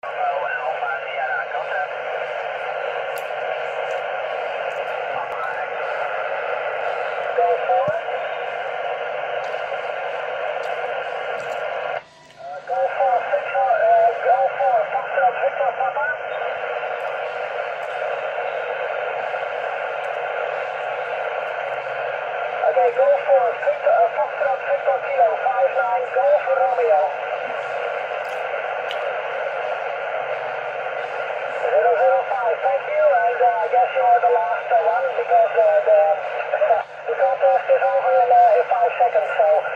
Okay, go for Foxtrot Victor Kilo 59, go for Romeo. 005, thank you, and I guess you are the last one because the contest is over in 5 seconds, so